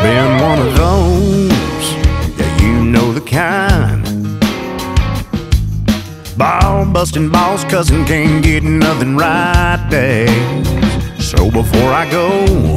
Been one of those, yeah, you know the kind. Ball busting boss cousin can't get nothing right days. So before I go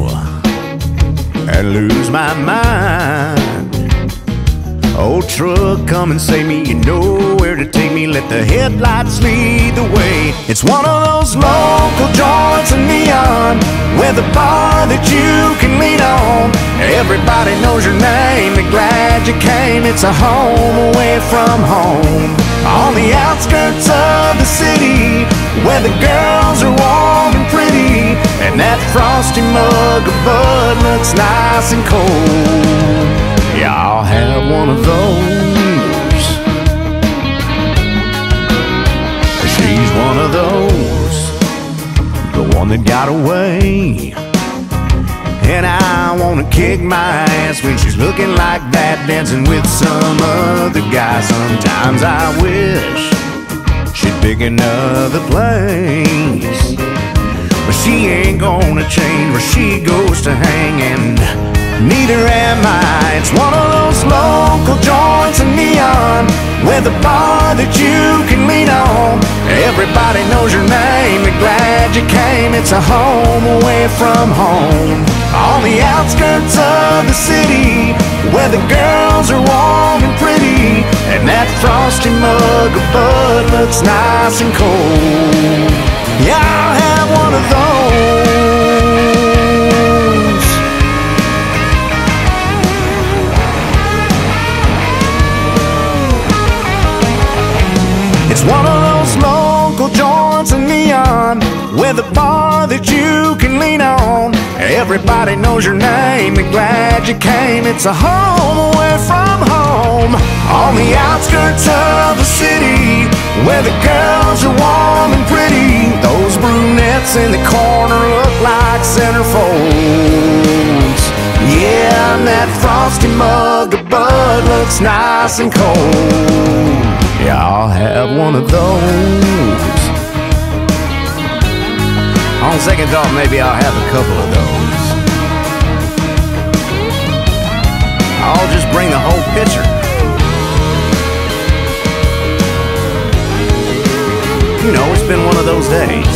and lose my mind, old truck, come and save me. You know where to take me. Let the headlights lead the way. It's one of those local joints of neon, with a bar that you can lean on. Everybody knows your name, they're glad you came. It's a home away from home, on the outskirts of the city, where the girls are warm and pretty, and that frosty mug of bud looks nice and cold. Yeah, I'll have one of those. She's one of those, the one that got away. And I wanna kick my ass when she's looking like that, dancing with some other guy. Sometimes I wish she'd pick another place, but she ain't gonna change where she goes to hang, and neither am I. It's one of those local joints of neon, with a bar that you can lean on. Everybody knows your name, they're glad you came. It's a home away from home, on the outskirts of the city, where the girls are warm and pretty, and that frosty mug of bud looks nice and cold. Yeah, I'll have one of those. It's one of those local joints of neon, with a bar that you can lean on. Everybody knows your name, they're glad you came. It's a home away from home, on the outskirts of the city, where the girls are warm and pretty. Those brunettes in the corner look like centerfolds. Yeah, and that frosty mug of bud looks nice and cold. Yeah, I'll have one of those. On second thought, maybe I'll have a couple of those. I'll just bring the whole pitcher. You know, it's been one of those days.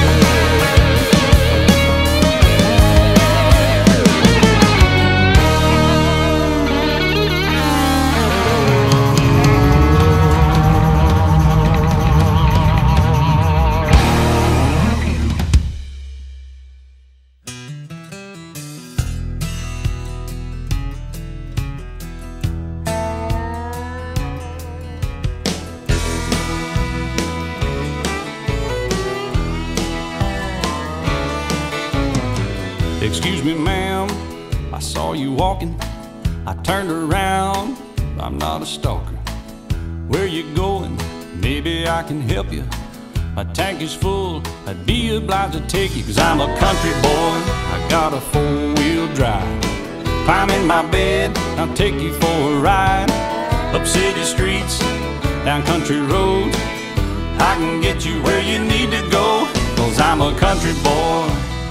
Excuse me, ma'am, I saw you walking. I turned around, I'm not a stalker. Where you going? Maybe I can help you. My tank is full, I'd be obliged to take you, 'cause I'm a country boy, I got a four-wheel drive. Climb in my bed, I'll take you for a ride. Up city streets, down country roads, I can get you where you need to go, 'cause I'm a country boy.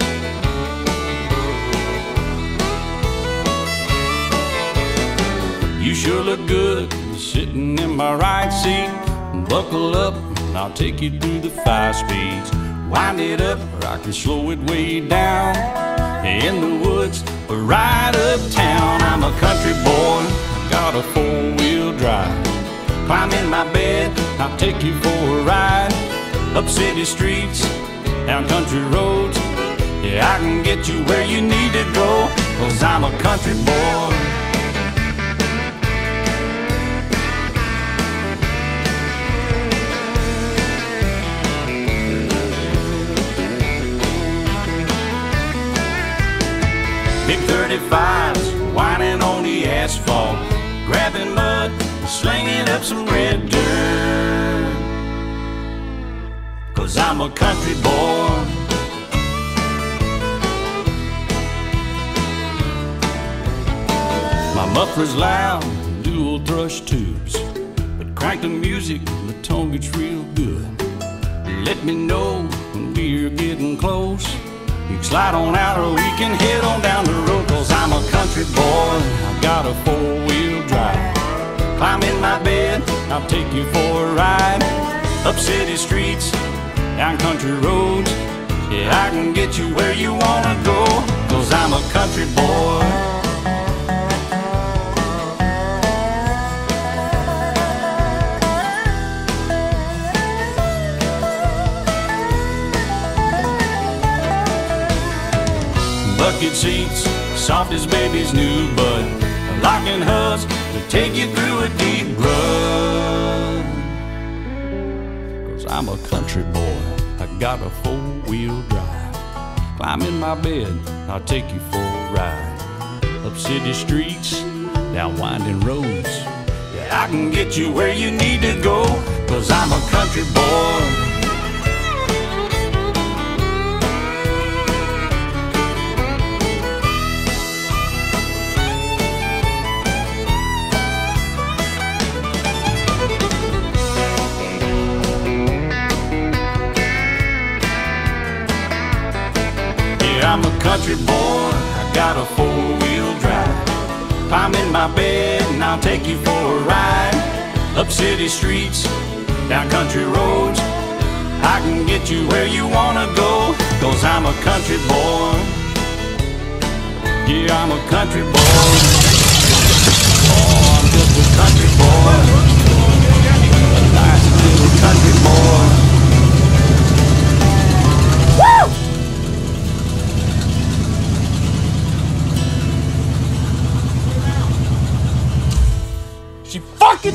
You sure look good sitting in my right seat. Buckle up, I'll take you through the 5 speeds. Wind it up, or I can slow it way down. In the woods, or right uptown. I'm a country boy, got a four-wheel drive. Climb in my bed, I'll take you for a ride. Up city streets, down country roads, yeah, I can get you where you need to go, 'cause I'm a country boy. Big 35s, whining on the asphalt, grabbing mud, slinging up some red dirt, 'cause I'm a country boy. My muffler's loud, dual thrush tubes, but crank the music, the tone gets real good. Let me know when we're getting close, You can slide on out or we can head on down the road, 'cause I'm a country boy, I got a four-wheel drive. Climb in my bed, I'll take you for a ride. Up city streets, down country roads. Yeah, I can get you where you wanna go, 'cause I'm a country boy. Bucket seats, soft as baby's new bud. Locking hubs to take you through a deep rut. 'Cause I'm a country boy, I got a four-wheel drive. Climb in my bed, I'll take you for a ride. Up city streets, down winding roads. Yeah, I can get you where you need to go, 'cause I'm a country boy. I'm a country boy, I got a four-wheel drive. Climb in my bed and I'll take you for a ride. Up city streets, down country roads. I can get you where you wanna go, 'cause I'm a country boy. Yeah, I'm a country boy. Oh, I'm just a country boy. A nice little country boy. She fucking...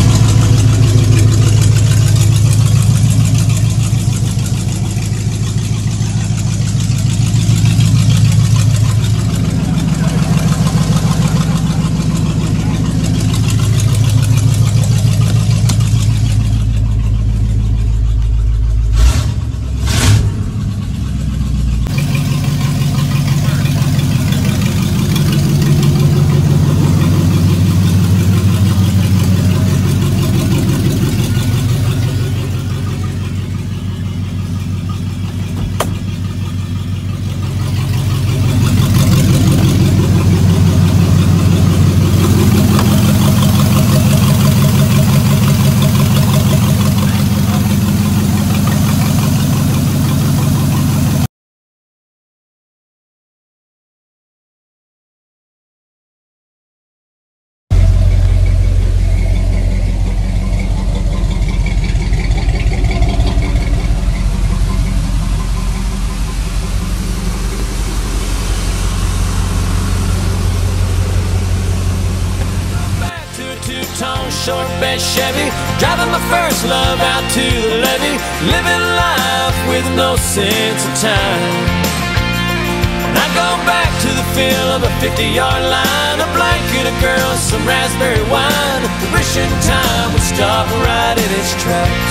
Short bed Chevy, driving my first love out to the levee, living life with no sense of time. And I go back to the feel of a 50-yard line, a blanket of girls, some raspberry wine, wishing time would stop right in its tracks.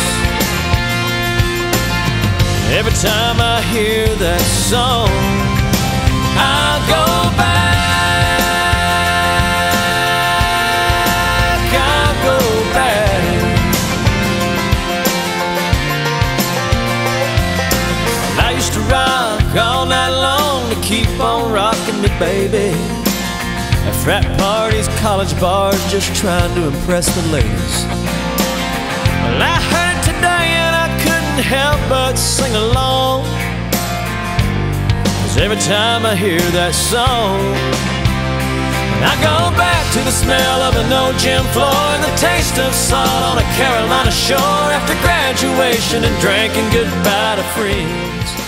Every time I hear that song, I go back. All night long to keep on rocking me, baby. At frat parties, college bars, just trying to impress the ladies. Well, I heard it today and I couldn't help but sing along, 'cause every time I hear that song, I go back to the smell of an old gym floor and the taste of salt on a Carolina shore after graduation and drinking goodbye to friends.